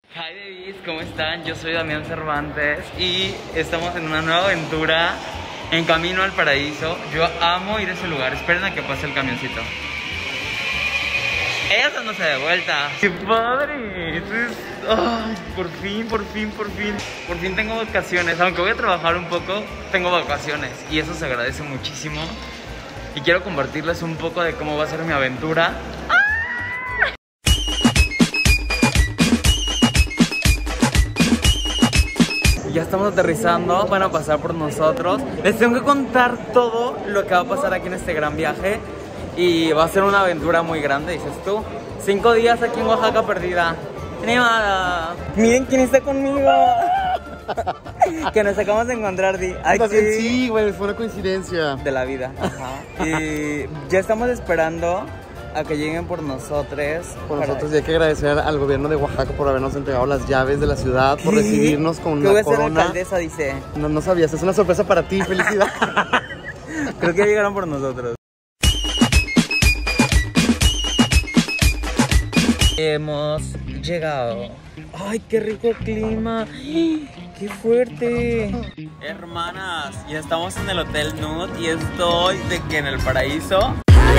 Hi babies, ¿cómo están? Yo soy Damián Cervantes y estamos en una nueva aventura en camino al paraíso. Yo amo ir a ese lugar, esperen a que pase el camioncito. Ella dándose de vuelta. ¡Qué padre! Ay, por fin tengo vacaciones. Aunque voy a trabajar un poco, tengo vacaciones y eso se agradece muchísimo. Y quiero compartirles un poco de cómo va a ser mi aventura. Ya estamos aterrizando, van a pasar por nosotros. Les tengo que contar todo lo que va a pasar aquí en este gran viaje. Y va a ser una aventura muy grande, dices tú. 5 días aquí en Oaxaca perdida. Nevada. Miren quién está conmigo. Que nos acabamos de encontrar, Di. Ay, sí, güey, fue una coincidencia de la vida. Ajá. Y ya estamos esperando a que lleguen por nosotros. Y hay que agradecer al gobierno de Oaxaca por habernos entregado las llaves de la ciudad, por recibirnos con una corona. Ser alcaldesa, dice. No sabías, es una sorpresa para ti, felicidad. Creo que llegaron por nosotros. Hemos llegado. ¡Ay, qué rico clima! ¡Qué fuerte! Hermanas, ya estamos en el Hotel Nud y estoy de que en el paraíso.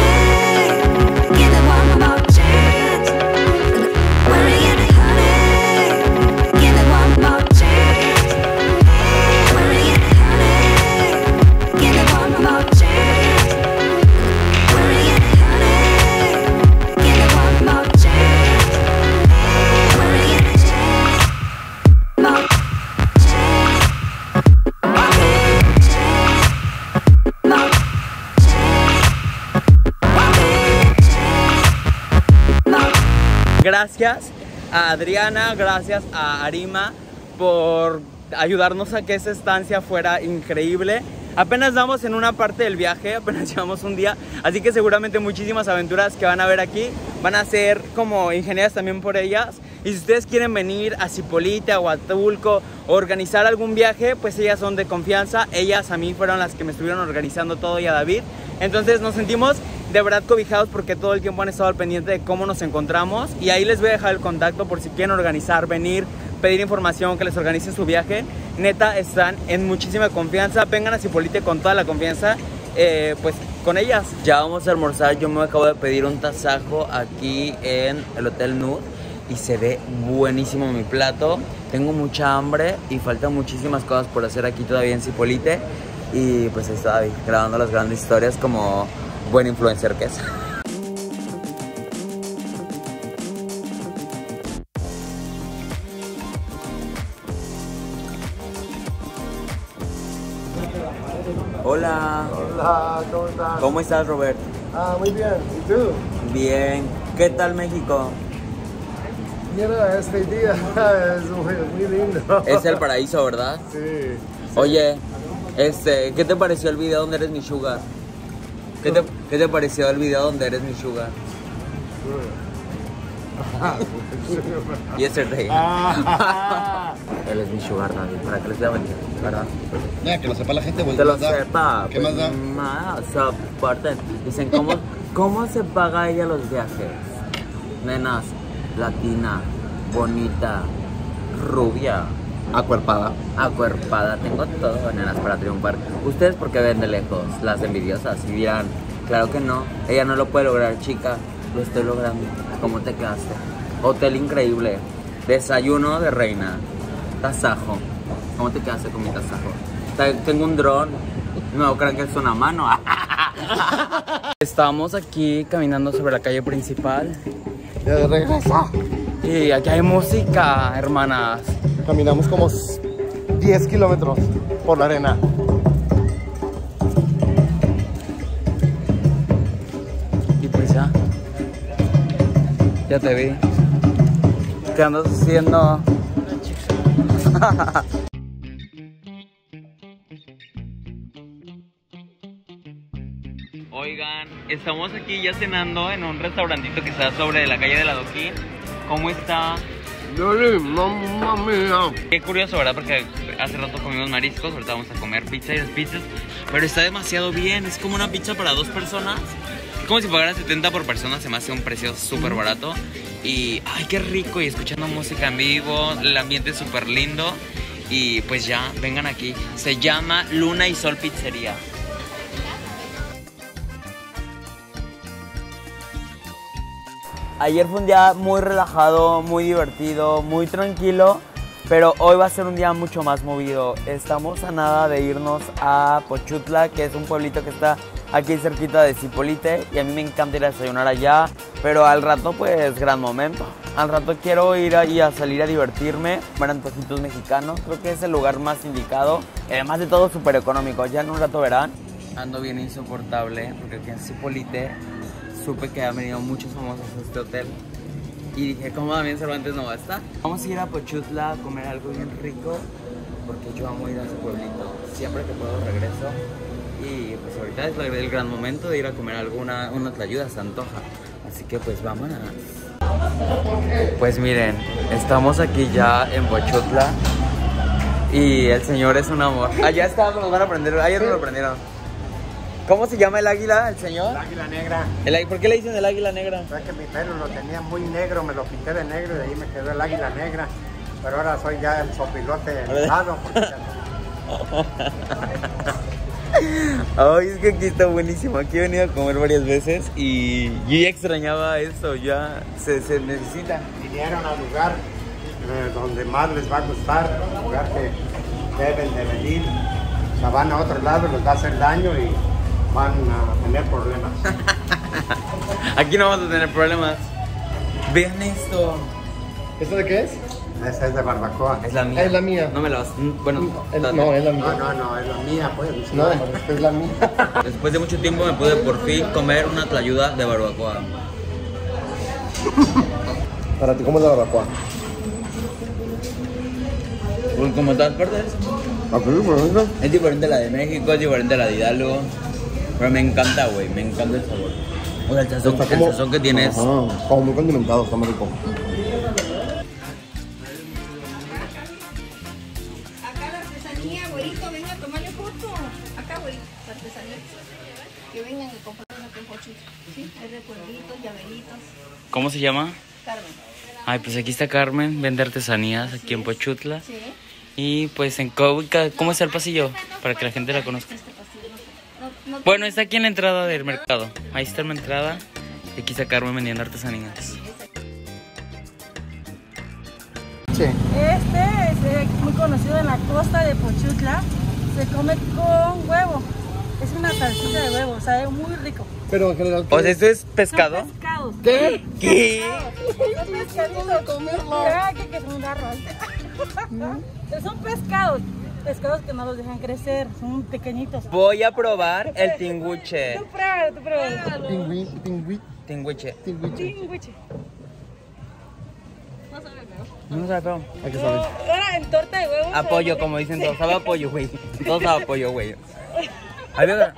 Gracias a Adriana, gracias a Arima por ayudarnos a que esa estancia fuera increíble. Apenas vamos en una parte del viaje, apenas llevamos un día, así que seguramente muchísimas aventuras que van a ver aquí van a ser como ingeniadas también por ellas. Y si ustedes quieren venir a Zipolite, a Huatulco o organizar algún viaje, pues ellas son de confianza. Ellas a mí fueron las que me estuvieron organizando todo y a David. Entonces nos sentimos de verdad cobijados porque todo el tiempo han estado al pendiente de cómo nos encontramos. Y ahí les voy a dejar el contacto por si quieren organizar, venir, pedir información, que les organicen su viaje. Neta, están en muchísima confianza. Vengan a Zipolite con toda la confianza, pues con ellas. Ya vamos a almorzar. Yo me acabo de pedir un tasajo aquí en el Hotel Nud y se ve buenísimo mi plato. Tengo mucha hambre y faltan muchísimas cosas por hacer aquí todavía en Zipolite. Y pues ahí está David, grabando las grandes historias como buen influencer que es. Hola. Hola, ¿cómo estás? ¿Cómo estás, Robert? Muy bien, ¿y tú? Bien. ¿Qué tal México? Mira, este día es muy lindo. Es el paraíso, ¿verdad? Sí. Oye, ¿qué te pareció el video donde eres mi sugar? ¿Qué te pareció el video donde eres mi sugar? Yesterday. Él es mi sugar, David. ¿Para qué les voy a mentir? ¿Verdad? Ya, que lo sepa la gente. Que lo sepa. ¿Qué más da? Soporten. Dicen, ¿cómo se paga ella los viajes? Nenas, latina, bonita, rubia. Acuerpada. Tengo todo, nenas, para triunfar. Ustedes porque ven de lejos, las envidiosas, y dirán, claro que no, ella no lo puede lograr, chica. Lo estoy logrando. ¿Cómo te quedaste? Hotel increíble, desayuno de reina, tasajo. ¿Cómo te quedaste con mi tasajo? Tengo un dron, no crean que es una mano. Estamos aquí caminando sobre la calle principal. Ya de regreso. Y aquí hay música, hermanas. Caminamos como 10 kilómetros por la arena. Y pues ya te vi. ¿Qué andas haciendo? Oigan, estamos aquí ya cenando en un restaurantito que está sobre la calle del Adoquín. ¿Cómo está? Mamma mía. Qué curioso, ¿verdad? Porque hace rato comimos mariscos, ahorita vamos a comer pizza y las pizzas. Pero está demasiado bien, es como una pizza para 2 personas. Es como si pagara 70 por persona, se me hace un precio súper barato. Y ay, qué rico, y escuchando música en vivo, el ambiente es súper lindo. Y pues ya, vengan aquí. Se llama Luna y Sol Pizzería. Ayer fue un día muy relajado, muy divertido, muy tranquilo, pero hoy va a ser un día mucho más movido. Estamos a nada de irnos a Pochutla, que es un pueblito que está aquí cerquita de Zipolite, y a mí me encanta ir a desayunar allá, pero al rato pues gran momento. Al rato quiero ir ahí a salir a divertirme, ver antojitos mexicanos, creo que es el lugar más indicado, además de todo súper económico, ya en un rato verán. Ando bien insoportable, porque aquí en Zipolite supe que han venido muchos famosos a este hotel y dije, ¿cómo Damián Cervantes no va a estar? Vamos a ir a Pochutla a comer algo bien rico, porque yo amo ir a ese pueblito, siempre que puedo regreso. Y pues ahorita es el gran momento de ir a comer alguna tlayuda, se antoja. Así que pues vámonos. Pues miren, estamos aquí ya en Pochutla y el señor es un amor. Allá está, nos van a prender, ayer nos lo prendieron. ¿Cómo se llama el águila, el señor? El águila negra. ¿Por qué le dicen el águila negra? Es que mi pelo lo tenía muy negro, me lo pinté de negro y de ahí me quedó el águila negra. Pero ahora soy ya el sopilote helado. Ay, es que aquí está buenísimo. Aquí he venido a comer varias veces y yo ya extrañaba eso, ya se necesita. Vinieron al lugar donde más les va a gustar, un lugar que deben de venir. O sea, van a otro lado, les va a hacer daño y van a tener problemas. Aquí no vamos a tener problemas. Vean esto. ¿Esto de qué es? Esa es de barbacoa. Es la mía. Es la mía. No me la vas. Bueno, No, es la mía. No, es la mía, pues. No, esta es la mía. después de mucho tiempo me pude por fin comer una tlayuda de barbacoa. Para ti, ¿cómo es la barbacoa? Pues como en todas partes. Es diferente a la de México, es diferente a la de Hidalgo. Pero me encanta, güey, me encanta el sabor. O sea, el sazón que tienes. Como muy condimentado, está muy rico. Acá la artesanía, abuelito, venga a tomarle foto. Acá, abuelito, la artesanía. Que vengan y comprar una Pochutla. Sí, es de pueblitos, llaveritos. ¿Cómo se llama? Carmen. Ay, pues aquí está Carmen, vende artesanías aquí en Pochutla. Sí. Y pues en ¿cómo está el pasillo? Para que la gente la conozca. Este pasillo, no, Bueno, está aquí en la entrada del mercado. Ahí está la entrada. Y aquí está Carmen vendiendo artesanías. Sí. Este es muy conocido en la costa de Pochutla. Se come con huevo. Es una salsita de huevo, sabe muy rico. Pero en general. O sea, ¿esto es pescado? Son pescados. ¿Qué? ¿Qué? Son pescaditos. Mira que es un garro. Son pescados. Pescados que no los dejan crecer, son pequeñitos. Voy a probar el tinguche. Tú pruébalo. Tinguche. Tinguiche. No sabe feo. Hay que saber. Ahora en torta de huevo. Apoyo, como dicen todos. Sabe apoyo, güey. Todos sabe apoyo, güey. Ahí veo.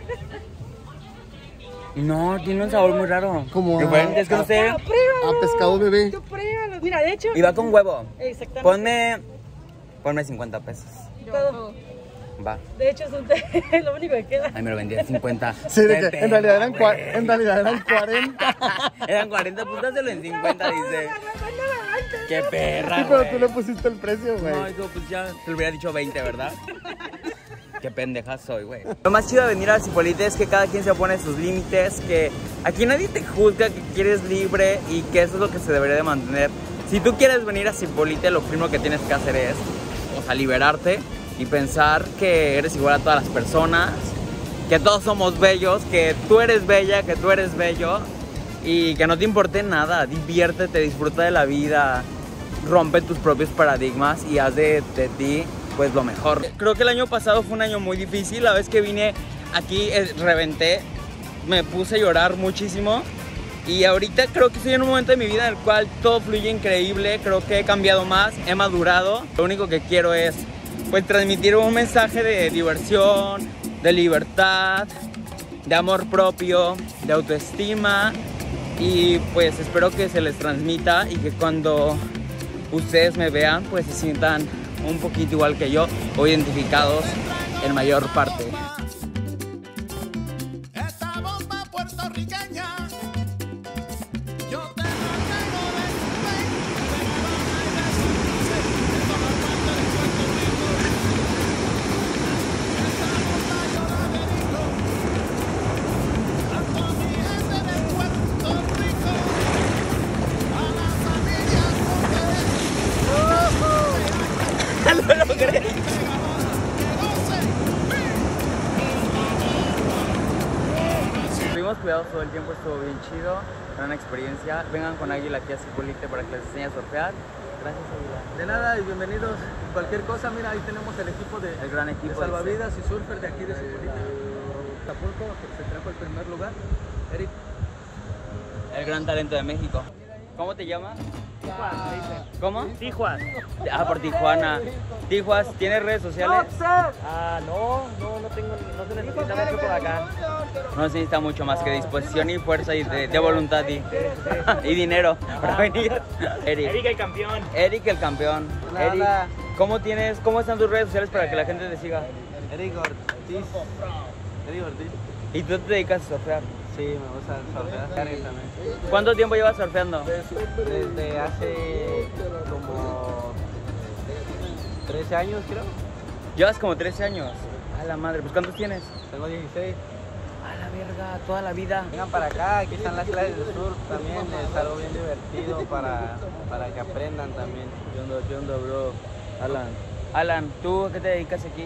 No, tiene un sabor muy raro. Como a- diferente, es que no sé. Pruébalo. A pescado bebé. Tú pruébalo. Mira, de hecho. Y va con huevo. Exactamente. Ponme 50 pesos. Todo. Va. De hecho, es lo único que queda. Ay, me lo vendí a 50. Sí, de que Qué en realidad eran, pena, güey. en realidad eran 40. Eran 40, púntaselo en 50, dice. Qué perra, Sí, pero güey. tú le pusiste el precio, güey. No, eso pues ya te lo hubiera dicho 20, ¿verdad? Qué pendeja soy, güey. Lo más chido de venir a Zipolite es que cada quien se pone sus límites, que aquí nadie te juzga, que eres libre y que eso es lo que se debería de mantener. Si tú quieres venir a Zipolite, lo primero que tienes que hacer es, o sea, liberarte y pensar que eres igual a todas las personas, que todos somos bellos, que tú eres bella, que tú eres bello y que no te importe nada. Diviértete, disfruta de la vida, rompe tus propios paradigmas y haz de ti pues lo mejor. Creo que el año pasado fue un año muy difícil. La vez que vine aquí reventé, me puse a llorar muchísimo. Y ahorita creo que estoy en un momento de mi vida en el cual todo fluye increíble. Creo que he cambiado más, he madurado. Lo único que quiero es pues transmitir un mensaje de diversión, de libertad, de amor propio, de autoestima. Y pues espero que se les transmita y que cuando ustedes me vean pues se sientan un poquito igual que yo o identificados en mayor parte. Esta bomba puertorriqueña, yo te la tengo de todo el tiempo, estuvo bien chido, gran experiencia. Vengan con Águila aquí a Zipolite para que les enseñe a surfear. Gracias, Águila. De nada y bienvenidos. Cualquier cosa, mira, ahí tenemos el equipo de, El gran equipo de salvavidas y surfer de aquí de Zipolite. Acapulco, que se trajo el primer lugar. Eric. El gran talento de México. ¿Cómo te llamas? ¿Cómo? Tijuas. Ah, por Tijuana. Tijuas, ¿tienes redes sociales? No tengo, no se necesita mucho por acá. No se necesita mucho más que disposición y fuerza y de voluntad y dinero para venir. Eric el campeón. Eric el campeón. Eric, ¿cómo están tus redes sociales para que la gente te siga? Eric Ortiz. Eric Ortiz. ¿Y tú te dedicas a surfear? Sí, me gusta surfear también. ¿Cuánto tiempo llevas surfeando? Desde hace como 13 años, creo. Llevas como 13 años. A la madre, pues ¿cuántos tienes? Tengo 16. A la verga, toda la vida. Vengan para acá, aquí están las clases de surf también, es algo bien divertido para que aprendan también. ¿Qué onda, bro? Alan, ¿tú a qué te dedicas aquí?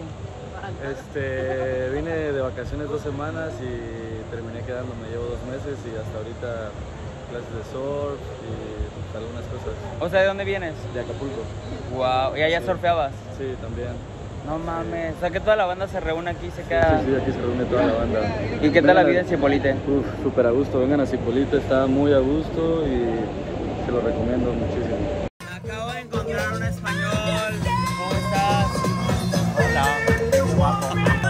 Vine de vacaciones 2 semanas y terminé quedándome, llevo 2 meses y hasta ahorita clases de surf y pues, algunas cosas. O sea, ¿de dónde vienes? De Acapulco. Wow, ¿y allá surfeabas? Sí, también. No mames, o sea que toda la banda se reúne aquí y se queda... Sí, aquí se reúne toda la banda. ¿Y qué tal la vida en Zipolite? Uf, súper a gusto, vengan a Zipolite, está muy a gusto y se lo recomiendo muchísimo. Acabo de encontrar un español. ¿Cómo estás? Hola. Guapo.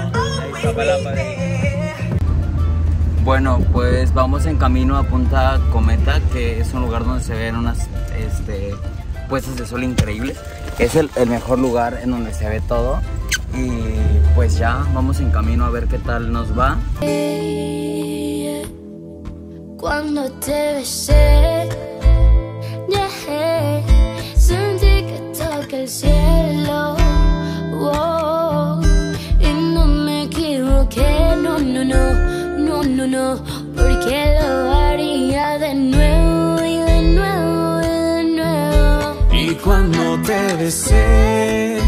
Bueno, pues vamos en camino a Punta Cometa, que es un lugar donde se ven unas puestas de sol increíbles. Es el mejor lugar en donde se ve todo. Y pues ya vamos en camino a ver qué tal nos va. Cuando te besé, sentí que toqué el cielo, oh, y no me equivoqué, no, porque lo haría de nuevo y de nuevo y de nuevo. Y cuando te besé,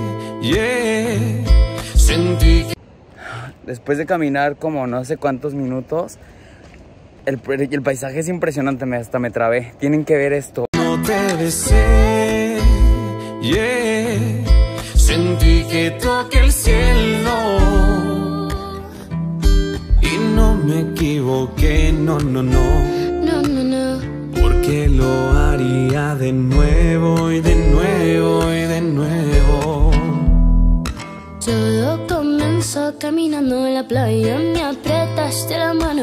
sentí que... Después de caminar como no sé cuántos minutos, el paisaje es impresionante, hasta me trabé. Tienen que ver esto. No te besé, sentí que toqué el cielo y no me equivoqué, no, porque lo haría de nuevo y de nuevo y de nuevo. Todo comenzó caminando en la playa, me apretaste la mano,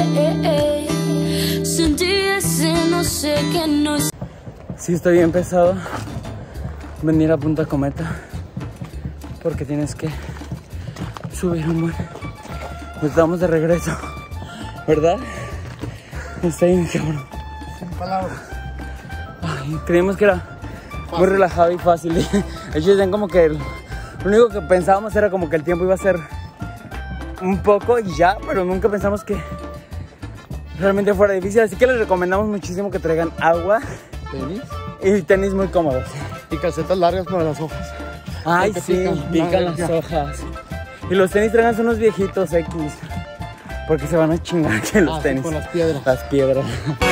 sentí ese no sé qué no. Sí, estoy bien pesado venir a Punta Cometa porque tienes que subir un buen. Pues estamos de regreso, ¿verdad? Está bien cabrón. Sin palabras. Ay, creímos que era muy relajado y fácil. Ellos decían como que lo único que pensábamos era como que el tiempo iba a ser un poco y ya, pero nunca pensamos que realmente fuera difícil. Así que les recomendamos muchísimo que traigan agua, ¿Tenis? y tenis muy cómodos. Y calcetas largas para las hojas. Ay, Porque sí, pican madre, las ya. hojas. Y los tenis traigan unos viejitos X, porque se van a chingar que los sí, tenis. con las piedras. Las piedras.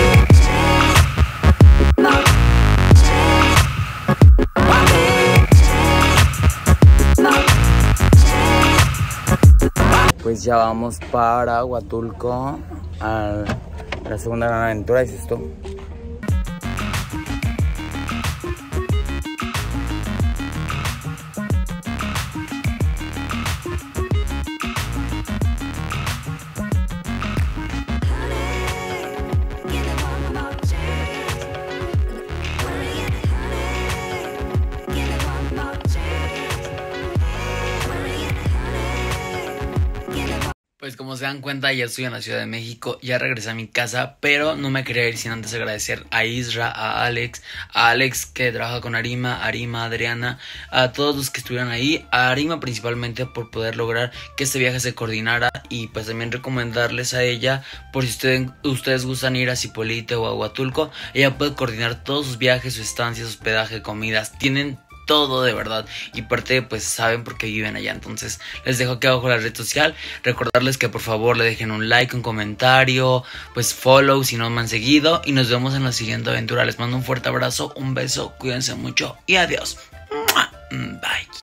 Pues ya vamos para Huatulco, a la segunda gran aventura, dices tú. Pues como se dan cuenta, ya estoy en la Ciudad de México, ya regresé a mi casa, pero no me quería ir sin antes agradecer a Isra, a Alex que trabaja con Arima, Adriana, a todos los que estuvieron ahí, a Arima principalmente por poder lograr que este viaje se coordinara, y pues también recomendarles a ella, por si ustedes gustan ir a Zipolite o a Huatulco, ella puede coordinar todos sus viajes, su estancia, su hospedaje, comidas, tienen todo, de verdad. Y parte, pues saben por qué viven allá. Entonces les dejo aquí abajo la red social. Recordarles que por favor le dejen un like, un comentario, pues follow si no me han seguido. Y nos vemos en la siguiente aventura. Les mando un fuerte abrazo, un beso, cuídense mucho y adiós. Bye.